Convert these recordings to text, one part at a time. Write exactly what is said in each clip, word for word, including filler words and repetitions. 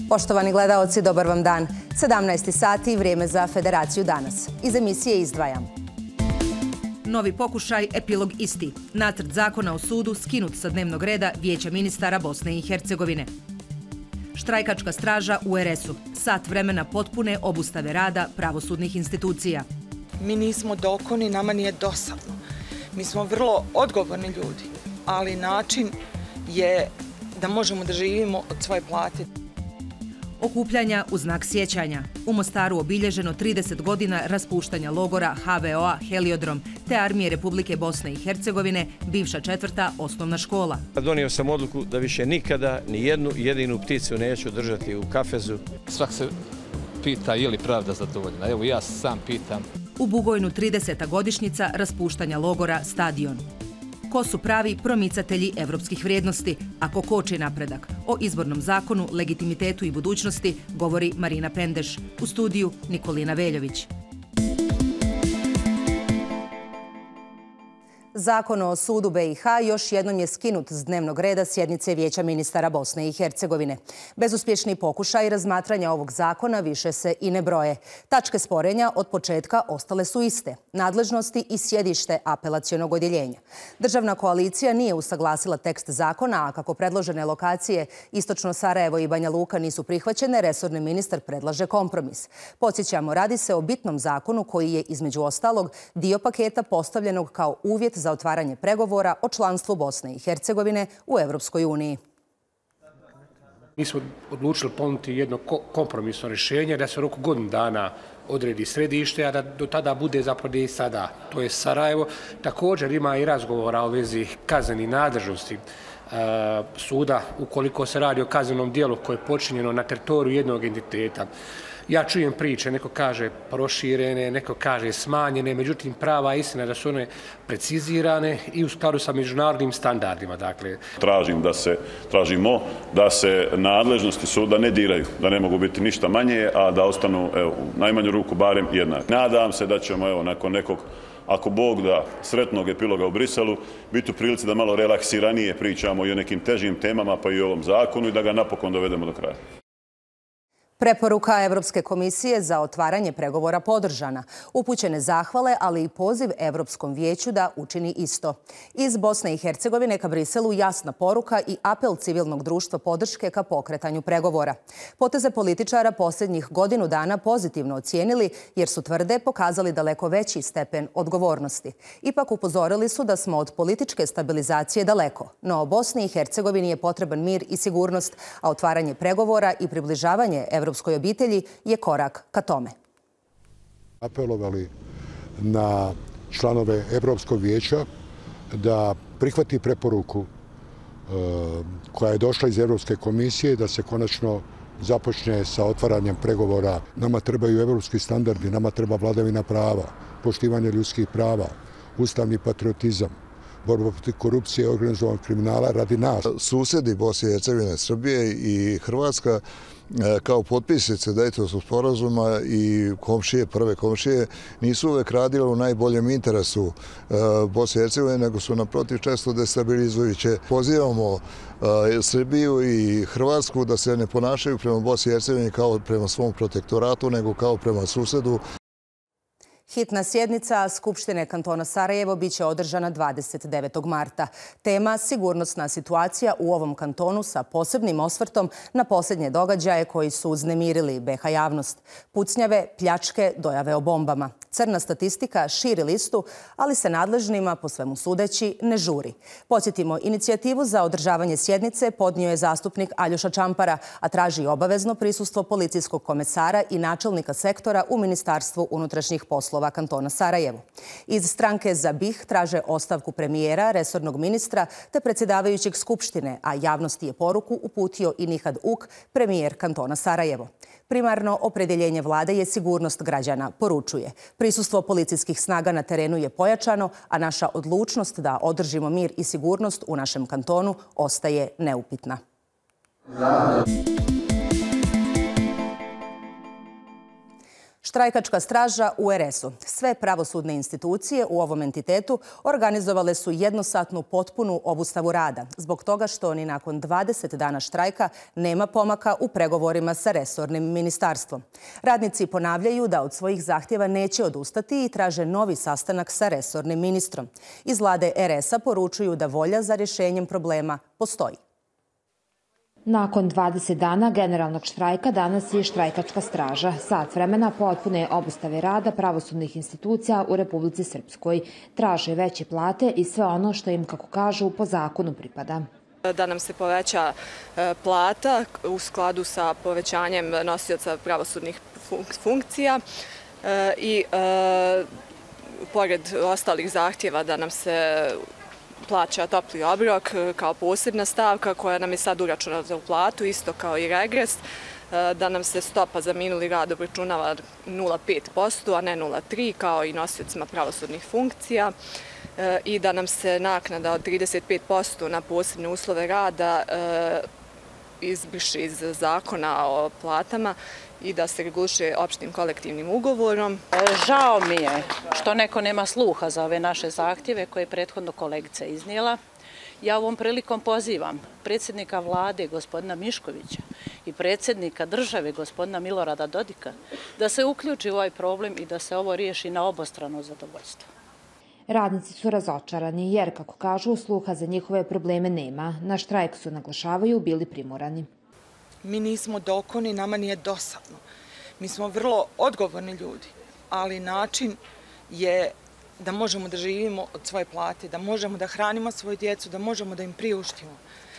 Poštovani gledaoci, dobar vam dan. sedamnaest sati, vrijeme za Federaciju danas. Iz emisije izdvajam. Novi pokušaj, epilog isti. Nacrt zakona o sudu skinut sa dnevnog reda Vijeća ministara Bosne i Hercegovine. Štrajkačka straža u er es u. Sat vremena potpune obustave rada pravosudnih institucija. Mi nismo dokoni, nama nije dosadno. Mi smo vrlo odgovorni ljudi, ali način je da možemo da živimo od svoje plate. Okupljanja u znak sjećanja. U Mostaru obilježeno trideset godina raspuštanja logora ha ve o a Heliodrom te Armije Republike Bosne i Hercegovine, bivša četvrta osnovna škola. Donio sam odluku da više nikada ni jednu jedinu pticu neću držati u kafezu. Svak se pita je li pravda zadovoljna. Evo ja sam pitam. U Bugojnu trideseta godišnjica raspuštanja logora Stadion. Ko su pravi promicatelji evropskih vrijednosti, ako koči napredak? O izbornom zakonu, legitimitetu i budućnosti govori Marina Pendeš. U studiju Nikolina Veljović. Zakon o sudu be i ha još jednom je skinut s dnevnog reda sjednice Vijeća ministara Bosne i Hercegovine. Bezuspješni pokušaj razmatranja ovog zakona više se i ne broje. Tačke sporenja od početka ostale su iste. Nadležnosti i sjedište apelacionog odjeljenja. Državna koalicija nije usaglasila tekst zakona, a kako predložene lokacije Istočno Sarajevo i Banja Luka nisu prihvaćene, resorni ministar predlaže kompromis. Podsjećamo, radi se o bitnom zakonu koji je, između ostalog, dio paketa postavljenog kao uvjet za otvaranje pregovora o članstvu Bosne i Hercegovine u Evropskoj uniji. Mi smo odlučili ponuditi jedno kompromisno rješenje da se u roku godinu dana odredi središte, a da do tada bude zapravo i sada. To je Sarajevo. Također ima i razgovora o vezi kaznenih nadležnosti suda ukoliko se radi o kaznenom dijelu koje je počinjeno na teritoriju jednog entiteta. Ja čujem priče, neko kaže proširene, neko kaže smanjene, međutim prava istina je da su one precizirane i u skladu sa međunarodnim standardima. Dakle. Tražim da se, tražimo da se nadležnosti suda ne diraju, da ne mogu biti ništa manje, a da ostanu evo, u najmanju ruku barem jednake. Nadam se da ćemo evo, nakon nekog, ako Bog da, sretnog epiloga u Briselu, biti u prilici da malo relaksiranije pričamo i o nekim težim temama, pa i o ovom zakonu i da ga napokon dovedemo do kraja. Preporuka Evropske komisije za otvaranje pregovora podržana. Upućene zahvale, ali i poziv Evropskom vijeću da učini isto. Iz Bosne i Hercegovine ka Briselu jasna poruka i apel civilnog društva podrške ka pokretanju pregovora. Poteze političara posljednjih godinu dana pozitivno ocijenili jer su tvrde pokazali daleko veći stepen odgovornosti. Ipak upozorili su da smo od političke stabilizacije daleko. No Bosni i Hercegovini je potreban mir i sigurnost, a otvaranje pregovora i približavanje evropskoj obitelji je korak ka tome. Apelovali na članove Evropskog vijeća da prihvati preporuku koja je došla iz Evropske komisije da se konačno započne sa otvaranjem pregovora. Nama trebaju evropski standardi, nama treba vladavina prava, poštivanje ljudskih prava, ustavni patriotizam, borba protiv korupcije i organizovanog kriminala radi nas. Susjedi Bosne i Hercegovine, Srbije i Hrvatska kao potpisnice Dejtonskog sporazuma i komšije, prve komšije, nisu uvek radile u najboljem interesu Bosne i Hercegovine, nego su naprotiv često destabilizujuće. Pozivamo Srbiju i Hrvatsku da se ne ponašaju prema Bosni i Hercegovini kao prema svom protektoratu, nego kao prema susjedu. Hitna sjednica Skupštine kantona Sarajevo biće održana dvadeset devetog marta. Tema sigurnosna situacija u ovom kantonu sa posebnim osvrtom na posljednje događaje koji su uznemirili be ha javnost. Pucnjave, pljačke, dojave o bombama. Crna statistika širi listu, ali se nadležnima, po svemu sudeći, ne žuri. Podsjetimo, inicijativu za održavanje sjednice podnio je zastupnik Aljoša Čampara, a traži obavezno prisustvo policijskog komesara i načelnika sektora u Ministarstvu unutrašnjih poslova kantona Sarajevo. Iz stranke Za be i ha traže ostavku premijera, resornog ministra te predsjedavajućeg Skupštine, a javnosti je poruku uputio i Nihad Uk, premijer kantona Sarajevo. Primarno opredjeljenje vlade je sigurnost građana, poručuje. Prisustvo policijskih snaga na terenu je pojačano, a naša odlučnost da održimo mir i sigurnost u našem kantonu ostaje neupitna. Štrajkačka straža u er es u. Sve pravosudne institucije u ovom entitetu organizovale su jednosatnu potpunu obustavu rada, zbog toga što ni nakon dvadeset dana štrajka nema pomaka u pregovorima sa resornim ministarstvom. Radnici ponavljaju da od svojih zahtjeva neće odustati i traže novi sastanak sa resornim ministrom. Iz vlade er es a poručuju da volja za rješenjem problema postoji. Nakon dvadeset dana generalnog štrajka danas je štrajkačka straža. Sat vremena potpune obustave rada pravosudnih institucija u Republici Srpskoj. Traže veće plate i sve ono što im, kako kažu, po zakonu pripada. Da nam se poveća plata u skladu sa povećanjem nosioca pravosudnih funkcija i pored ostalih zahtjeva da nam se plaća topli obrok kao posebna stavka koja nam je sad uračunata u platu, isto kao i regres, da nam se stopa za minuli rad obračunava nula zarez pet posto, a ne nula zarez tri kao i nosiocima pravosudnih funkcija i da nam se naknada od trideset pet posto na posebne uslove rada izbriše iz zakona o platama i da se reguliše opštim kolektivnim ugovorom. Žao mi je što neko nema sluha za ove naše zahtjeve koje je prethodno kolegica iznijela. Ja ovom prilikom pozivam predsjednika vlade gospodina Miškovića i predsjednika države gospodina Milorada Dodika da se uključi u ovaj problem i da se ovo riješi na obostrano zadovoljstvo. Radnici su razočarani jer, kako kažu, sluha za njihove probleme nema. Na štrajk su, naglašavaju, bili primorani. Mi nismo dokoni, nama nije dosadno. Mi smo vrlo odgovorni ljudi, ali način je da možemo da živimo od svoje plate, da možemo da hranimo svoju djecu, da možemo da im priuštimo.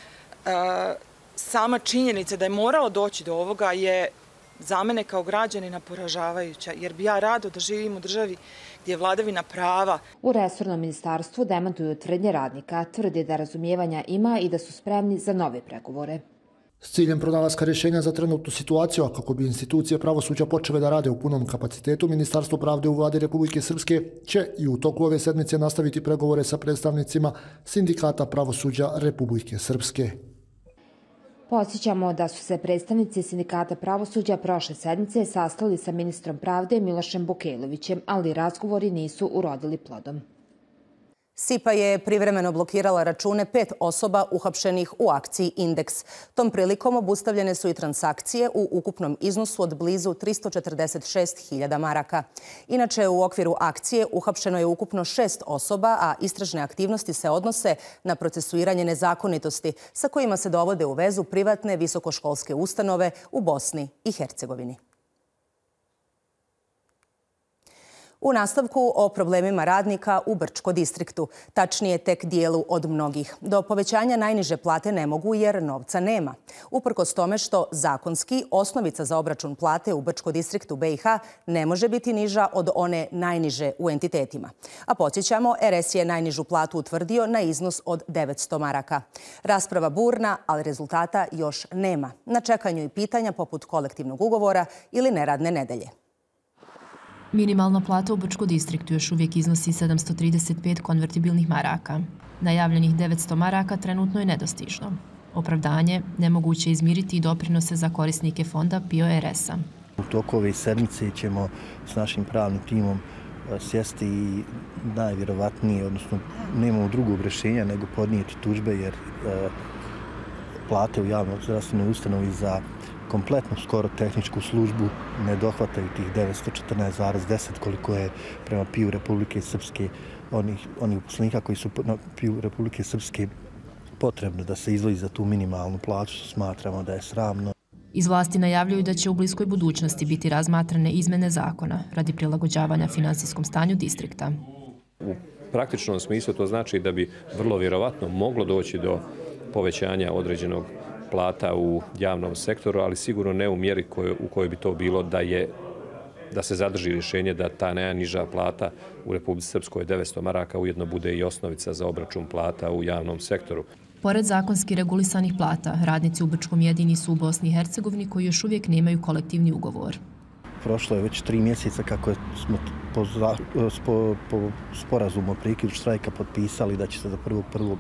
Sama činjenica da je moralo doći do ovoga je za mene kao građanina poražavajuća, jer bi ja rado da živim u državi gdje je vladavina prava. U resornom ministarstvu demantuju tvrdnje radnika, tvrde da razumijevanja ima i da su spremni za nove pregovore. S ciljem pronalaska rješenja za trenutnu situaciju, a kako bi institucije pravosuđa počele da rade u punom kapacitetu, Ministarstvo pravde u vladi Republike Srpske će i u toku ove sedmice nastaviti pregovore sa predstavnicima Sindikata pravosuđa Republike Srpske. Podsjećamo da su se predstavnici Sindikata pravosuđa prošle sedmice sastali sa ministrom pravde Milošem Bukejlovićem, ali razgovori nisu urodili plodom. SIPA je privremeno blokirala račune pet osoba uhapšenih u akciji Indeks. Tom prilikom obustavljene su i transakcije u ukupnom iznosu od blizu tristo četrdeset šest hiljada maraka. Inače, u okviru akcije uhapšeno je ukupno šest osoba, a istražne aktivnosti se odnose na procesuiranje nezakonitosti sa kojima se dovode u vezu privatne visokoškolske ustanove u Bosni i Hercegovini. U nastavku o problemima radnika u Brčko distriktu, tačnije tek dijelu od mnogih. Do povećanja najniže plate ne mogu jer novca nema. Uprkos tome što zakonski osnovica za obračun plate u Brčko distriktu be i ha ne može biti niža od one najniže u entitetima. A podsjećamo, er es je najnižu platu utvrdio na iznos od devetsto maraka. Rasprava burna, ali rezultata još nema. Na čekanju i pitanja poput kolektivnog ugovora ili neradne nedelje. Minimalna plata u Brčko distriktu još uvijek iznosi sedamsto trideset pet konvertibilnih maraka. Najavljenih devetsto maraka trenutno je nedostižno. Opravdanje nemoguće izmiriti i doprinose za korisnike fonda pio er es a. U toku ove sedmice ćemo s našim pravnim timom sjesti i najvjerovatnije, odnosno nemamo drugog rješenja nego podnijeti tužbe jer plate u javnoj zdravstvenoj ustanovi za kompletnu skoro tehničku službu ne dohvataju tih devetsto četrnaest zarez deset koliko je prema piju Republike Srpske onih, onih uposlenika koji su na piju Republike Srpske potrebno da se izdvoji za tu minimalnu plaću, što smatramo da je sramno. Iz vlasti najavljuju da će u bliskoj budućnosti biti razmatrane izmene zakona radi prilagođavanja finansijskom stanju distrikta. U praktičnom smislu to znači da bi vrlo vjerovatno moglo doći do povećanja određenog plata u javnom sektoru, ali sigurno ne u mjeri u kojoj bi to bilo da je da se zadrži rješenje da ta najniža plata u Republici Srpskoj devetsto maraka ujedno bude i osnovica za obračun plata u javnom sektoru. Pored zakonski regulisanih plata, radnici u Brčkom jedini su u Bosni i Hercegovini koji još uvijek nemaju kolektivni ugovor. Prošlo je već tri mjeseca kako smo po, po sporazumu o prekidu štrajka potpisali da će se do prvog prvog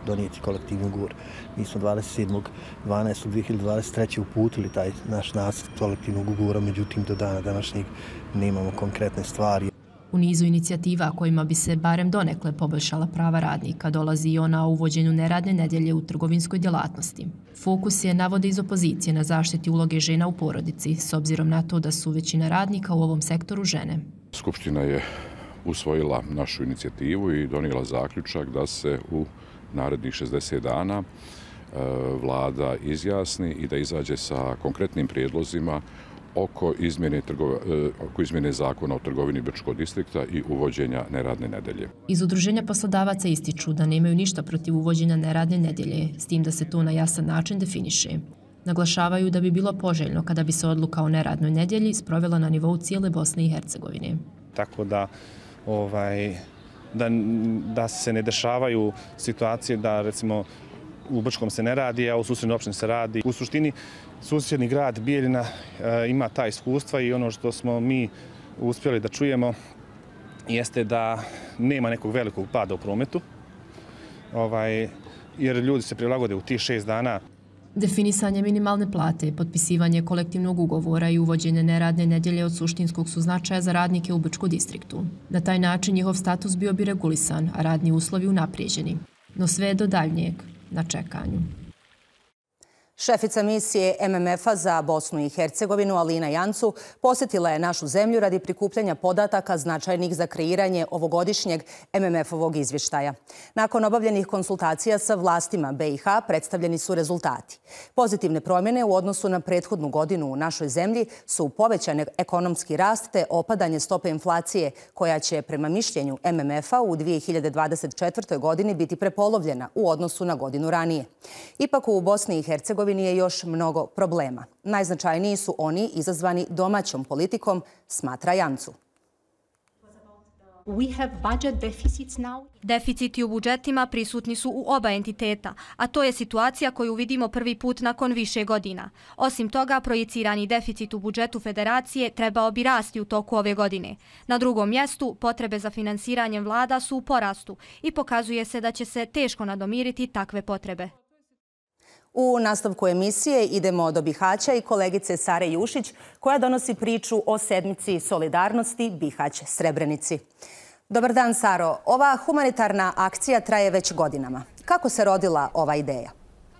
donijeti kolektivni ugovor. Mi smo dvadeset sedmog dvanaestog dve hiljade dvadeset treće uputili taj naš nacrt kolektivnog ugovora, međutim do dana današnjeg nemamo konkretne stvari. U nizu inicijativa kojima bi se barem donekle poboljšala prava radnika dolazi i ona o uvođenju neradne nedjelje u trgovinskoj djelatnosti. Fokus je, navode iz opozicije, na zaštiti uloge žena u porodici, s obzirom na to da su većina radnika u ovom sektoru žene. Skupština je usvojila našu inicijativu i donijela zaključak da se u narednih šezdeset dana vlada izjasni i da izađe sa konkretnim prijedlozima oko izmjene, trgova, oko izmjene zakona o trgovini Brčkog distrikta i uvođenja neradne nedelje. Iz Udruženja poslodavaca ističu da nemaju ništa protiv uvođenja neradne nedelje, s tim da se to na jasan način definiše. Naglašavaju da bi bilo poželjno kada bi se odluka o neradnoj nedjelji sprovela na nivou cijele Bosne i Hercegovine. Tako da, ovaj, da, da se ne dešavaju situacije da, recimo, u Brčkom se ne radi, a u susjednoj opštini se radi. U suštini, susjedni grad Bijeljina e, ima ta iskustva i ono što smo mi uspjeli da čujemo jeste da nema nekog velikog pada u prometu, ovaj, jer ljudi se prilagode u tih šest dana. Definisanje minimalne plate, potpisivanje kolektivnog ugovora i uvođenje neradne nedjelje od suštinskog su značaja za radnike u Brčkom distriktu. Na taj način njihov status bio bi regulisan, a radni uslovi unaprijeđeni. No sve je do daljnjeg na čekanju. Šefica misije M M F-a za Bosnu i Hercegovinu Alina Jancu posjetila je našu zemlju radi prikupljanja podataka značajnih za kreiranje ovogodišnjeg M M F-ovog izvještaja. Nakon obavljenih konsultacija sa vlastima B i H predstavljeni su rezultati. Pozitivne promjene u odnosu na prethodnu godinu u našoj zemlji su povećan ekonomski rast te opadanje stope inflacije koja će prema mišljenju M M F-a u dvije hiljade dvadeset četvrtoj godini biti prepolovljena u odnosu na godinu ranije. Ipak u Bosni i Hercegovini je još mnogo problema. Najznačajniji su oni izazvani domaćom politikom, smatra Jancu. Deficiti u budžetima prisutni su u oba entiteta, a to je situacija koju vidimo prvi put nakon više godina. Osim toga, projicirani deficit u budžetu federacije trebao bi rasti u toku ove godine. Na drugom mjestu, potrebe za finansiranjem vlada su u porastu i pokazuje se da će se teško nadomiriti takve potrebe. U nastavku emisije idemo do Bihaća i kolegice Sare Jušić koja donosi priču o sedmici solidarnosti Bihać Srebrenici. Dobar dan, Saro. Ova humanitarna akcija traje već godinama. Kako se rodila ova ideja?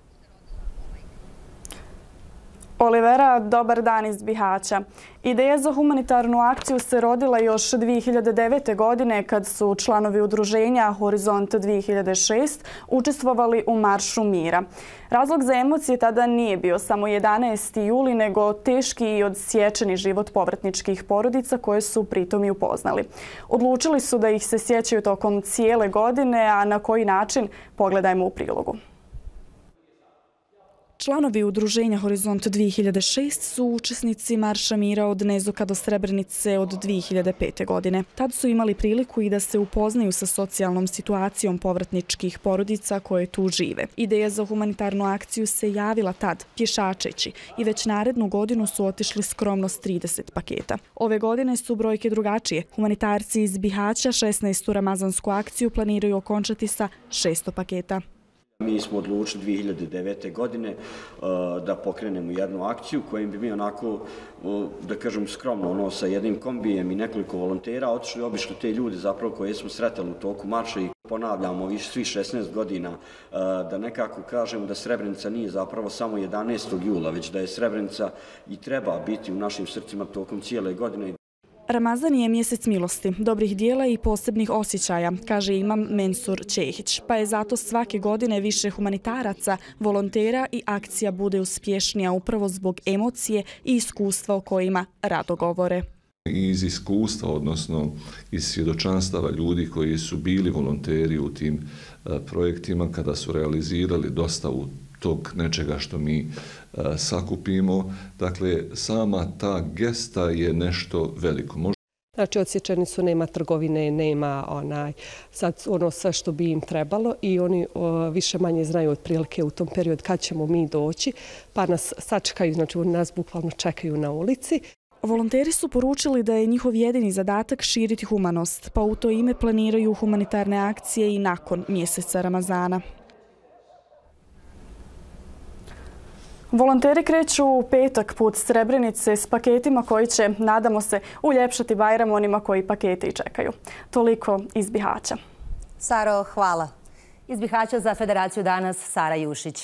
Olivera, dobar dan iz Bihaća. Ideja za humanitarnu akciju se rodila još dvije hiljade devete. godine kad su članovi udruženja Horizont dvije hiljade šest učestvovali u Maršu mira. Razlog za emocije tada nije bio samo jedanaesti juli, nego teški i odsječeni život povratničkih porodica koje su pritom i upoznali. Odlučili su da ih se sjećaju tokom cijele godine, a na koji način pogledajmo u prilogu. Članovi udruženja Horizont dvije hiljade šest su učesnici Marša mira od Nezoka do Srebrenice od dvije hiljade pete. godine. Tad su imali priliku i da se upoznaju sa socijalnom situacijom povratničkih porodica koje tu žive. Ideja za humanitarnu akciju se javila tad, pješačeći, i već narednu godinu su otišli skromno s trideset paketa. Ove godine su brojke drugačije. Humanitarci iz Bihaća šesnaestu ramazansku akciju planiraju okončati sa šesto paketa. Mi smo odlučili dvije hiljade devete. godine da pokrenemo jednu akciju kojim bi mi onako, da kažem skromno, ono, sa jednim kombijem i nekoliko volontera otišli i obišli te ljude zapravo koje smo sretali u toku marša i ponavljamo više svih šesnaest godina da nekako kažemo da Srebrenica nije zapravo samo jedanaestog jula, već da je Srebrenica i treba biti u našim srcima tokom cijele godine. Ramazan je mjesec milosti, dobrih dijela i posebnih osjećaja, kaže imam Mensur Čehić, pa je zato svake godine više humanitaraca, volontera i akcija bude uspješnija upravo zbog emocije i iskustva o kojima rado govore. Iz iskustva, odnosno iz svjedočanstava ljudi koji su bili volonteri u tim projektima kada su realizirali dostavu tog nečega što mi uh, sakupimo. Dakle, sama ta gesta je nešto veliko. Možda... Znači, odsječeni su, nema trgovine, nema onaj, sad ono sve što bi im trebalo i oni o, više manje znaju otprilike u tom periodu kad ćemo mi doći, pa nas sačekaju, znači nas bukvalno čekaju na ulici. Volonteri su poručili da je njihov jedini zadatak širiti humanost, pa u to ime planiraju humanitarne akcije i nakon mjeseca Ramazana. Volonteri kreću u petak put Srebrenice s paketima koji će, nadamo se, uljepšati Bajram onima koji pakete i čekaju. Toliko iz Bihaća. Saro, hvala. Iz Bihaća za Federaciju danas Sara Jušić.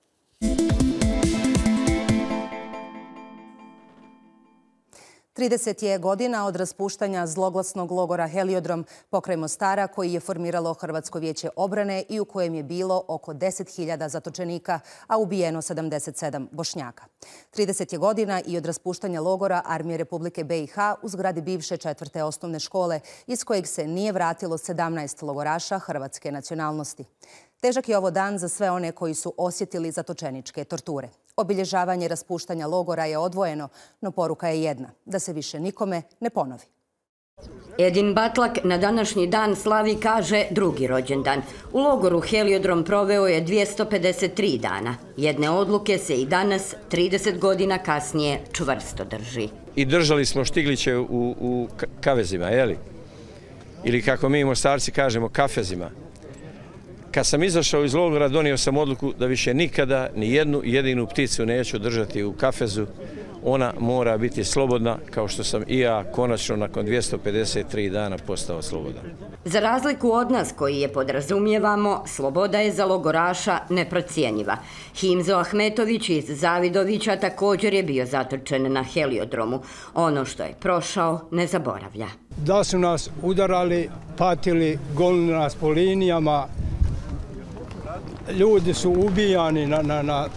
trideset je godina od raspuštanja zloglasnog logora Heliodrom pokraj Mostara koji je formiralo Hrvatsko vijeće obrane i u kojem je bilo oko deset hiljada zatočenika, a ubijeno sedamdeset sedam Bošnjaka. trideset je godina i od raspuštanja logora Armije Republike B i H u zgradi bivše četvrte osnovne škole iz kojeg se nije vratilo sedamnaest logoraša hrvatske nacionalnosti. Težak je ovo dan za sve one koji su osjetili zatočeničke torture. Obilježavanje raspuštanja logora je odvojeno, no poruka je jedna, da se više nikome ne ponovi. Edin Batlak na današnji dan slavi, kaže, drugi rođendan. U logoru Heliodrom proveo je dvjesto pedeset tri dana. Jedne odluke se i danas, trideset godina kasnije, čvrsto drži. I držali smo Štigliće u, u kavezima, jeli? Ili kako mi Mostarci kažemo, kafezima. Kad sam izašao iz logora, donio sam odluku da više nikada ni jednu jedinu pticu neću držati u kafezu. Ona mora biti slobodna, kao što sam i ja konačno nakon dvjesto pedeset tri dana postao slobodan. Za razliku od nas koji je podrazumijevamo, sloboda je za logoraša neprocijenjiva. Himzo Ahmetović iz Zavidovića također je bio zatočen na Heliodromu. Ono što je prošao ne zaboravlja. Da su nas udarali, patili, gonili nas po linijama, ljudi su ubijani na, na, na,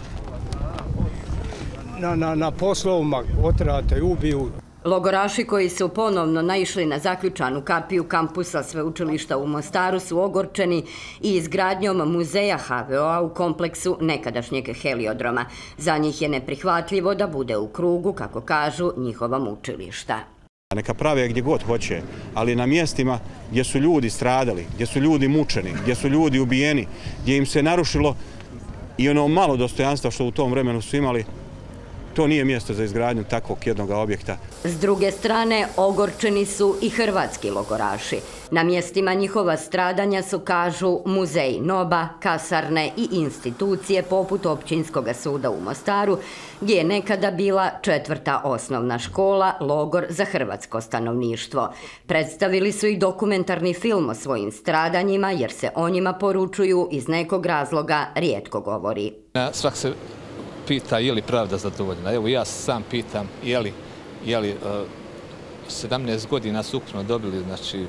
na, na, na poslovima, otrate i ubiju. Logoraši koji su ponovno naišli na zaključanu kapiju kampusa sveučilišta u Mostaru su ogorčeni i izgradnjom muzeja H V O-a u kompleksu nekadašnjeg Heliodroma. Za njih je neprihvatljivo da bude u krugu, kako kažu, njihova mučilišta. Neka prave gdje god hoće, ali na mjestima gdje su ljudi stradali, gdje su ljudi mučeni, gdje su ljudi ubijeni, gdje im se narušilo i ono malo dostojanstva što u tom vremenu su imali, to nije mjesto za izgradnju takvog jednog objekta. S druge strane, ogorčeni su i hrvatski logoraši. Na mjestima njihova stradanja su, kažu, muzej Noba, kasarne i institucije poput Općinskog suda u Mostaru, gdje je nekada bila četvrta osnovna škola, logor za hrvatsko stanovništvo. Predstavili su i dokumentarni film o svojim stradanjima, jer se o njima poručuju iz nekog razloga rijetko govori. Svak se pita je li pravda zadovoljna. Evo ja sam pitam je li, je li uh, sedamnaest godina su ukupno dobili, znači,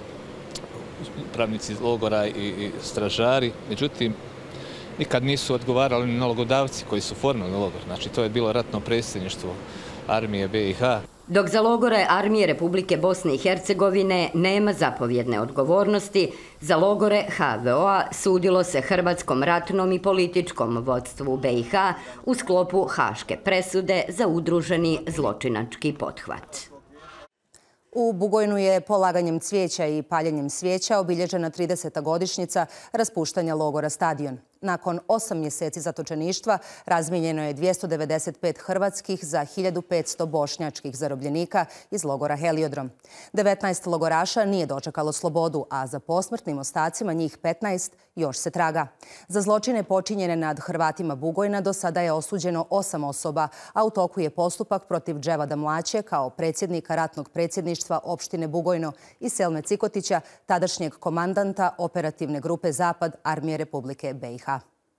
pravnici logora i, i stražari, međutim, nikad nisu odgovarali ni nalogodavci koji su formali logor. Znači, to je bilo ratno predsjedništvo Armije B i H. Dok za logore Armije Republike Bosne i Hercegovine nema zapovjedne odgovornosti, za logore H V O-a sudilo se hrvatskom ratnom i političkom vodstvu B i H u sklopu Haške presude za udruženi zločinački pothvat. U Bugojnu je polaganjem cvijeća i paljenjem svijeća obilježena trideseta godišnjica raspuštanja logora Stadion. Nakon osam mjeseci zatočeništva razmijenjeno je dvjesto devedeset pet hrvatskih za hiljadu petsto bošnjačkih zarobljenika iz logora Heliodrom. devetnaest logoraša nije dočekalo slobodu, a za posmrtnim ostacima njih petnaest još se traga. Za zločine počinjene nad Hrvatima Bugojna do sada je osuđeno osam osoba, a u toku je postupak protiv Dževada Mlaće kao predsjednika ratnog predsjedništva opštine Bugojno i Selme Cikotića, tadašnjeg komandanta operativne grupe Zapad Armije Republike B i H.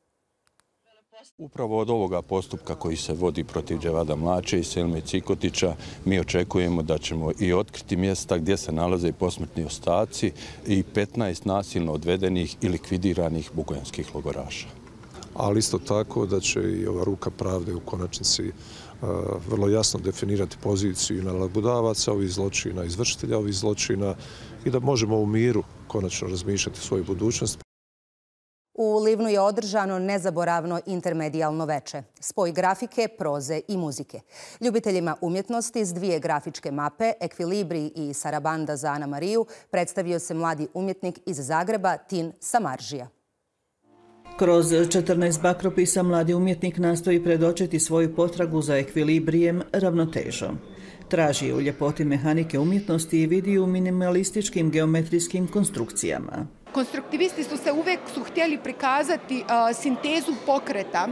Upravo od ovoga postupka koji se vodi protiv Dževada Mlaće i Selme Cikotića mi očekujemo da ćemo i otkriti mjesta gdje se nalaze posmrtni ostaci i petnaest nasilno odvedenih i likvidiranih bugojanskih logoraša. Ali isto tako da će i ova ruka pravde u konačnici vrlo jasno definirati poziciju nalogodavaca ovih zločina, izvršitelja ovih zločina i da možemo u miru konačno razmišljati svoju budućnost. U Livnu je održano nezaboravno intermedijalno veče. Spoj grafike, proze i muzike. Ljubiteljima umjetnosti s dvije grafičke mape, Ekvilibri i Sarabanda za Ana Mariju, predstavio se mladi umjetnik iz Zagreba Tin Samaržija. Kroz četrnaest bakropisa mladi umjetnik nastoji predočiti svoju potragu za ekvilibrijem, ravnotežom. Traži u ljepoti mehanike umjetnosti i vidi u minimalističkim geometrijskim konstrukcijama. Konstruktivisti su se uvijek su htjeli prikazati uh, sintezu pokreta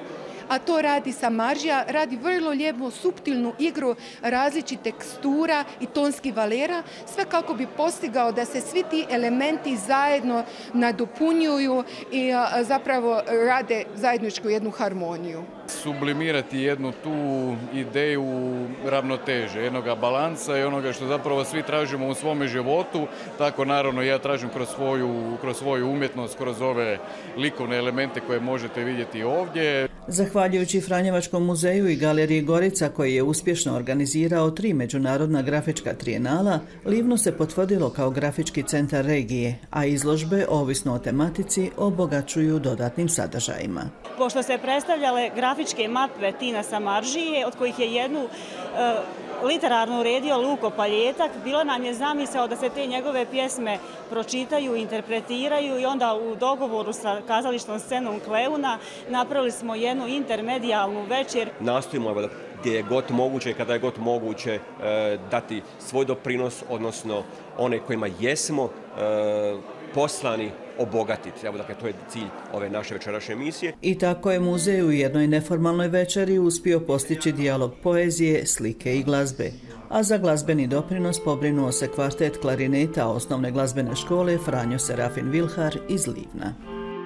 a to radi Samaržija, radi vrlo lijepu, suptilnu igru različitih tekstura i tonskih valera, sve kako bi postigao da se svi ti elementi zajedno nadopunjuju i zapravo rade zajedničku jednu harmoniju. Sublimirati jednu tu ideju ravnoteže, jednog balansa i onoga što zapravo svi tražimo u svome životu, tako naravno ja tražim kroz svoju, kroz svoju umjetnost, kroz ove likovne elemente koje možete vidjeti ovdje. Zahvaljujući Franjevačkom muzeju i Galeriji Gorica, koji je uspješno organizirao tri međunarodna grafička trijenala, Livno se potvrdilo kao grafički centar regije, a izložbe, ovisno o tematici, obogaćuju dodatnim sadržajima. Pošto se predstavljale grafičke mape Tina Samaržije, od kojih je jednu e, literarno uredio Luko Paljetak, bilo nam je zamisao da se te njegove pjesme pročitaju, interpretiraju i onda u dogovoru sa kazališnom scenom Kleuna napravili smo jednu intermedijalnu večer. Nastojimo da gdje je god moguće i kada je god moguće e, dati svoj doprinos, odnosno one kojima jesmo e, poslani obogatiti. Evo, dakle, to je cilj ove naše večerašnje emisije. I tako je muzej u jednoj neformalnoj večeri uspio postići dijalog poezije, slike i glazbe. A za glazbeni doprinos pobrinuo se kvartet klarineta osnovne glazbene škole Franjo Serafin Vilhar iz Livna.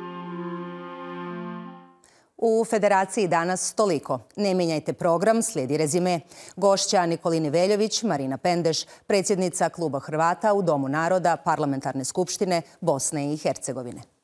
U Federaciji danas toliko. Ne mijenjajte program, slijedi rezime. Gošća Nikolini Veljović, Marina Pendeš, predsjednica Kluba Hrvata u Domu naroda Parlamentarne skupštine Bosne i Hercegovine.